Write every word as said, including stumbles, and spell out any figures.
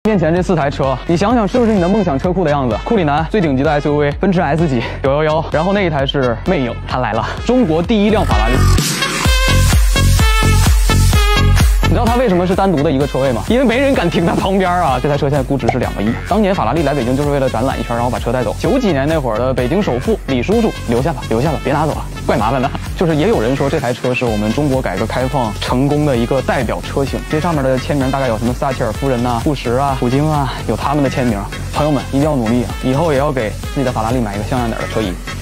面前这四台车，你想想是不是你的梦想车库的样子？库里南最顶级的 S U V， 奔驰 S 级九一一，然后那一台是魅影，它来了，中国第一辆法拉利。 你知道它为什么是单独的一个车位吗？因为没人敢停它旁边啊！这台车现在估值是两个亿。当年法拉利来北京就是为了展览一圈，然后把车带走。九几年那会儿的北京首富李叔叔留下吧，留下吧，别拿走了，怪麻烦的。就是也有人说这台车是我们中国改革开放成功的一个代表车型。这上面的签名大概有什么撒切尔夫人呐、布什啊、普京啊，有他们的签名。朋友们一定要努力啊，以后也要给自己的法拉利买一个像样点的车衣。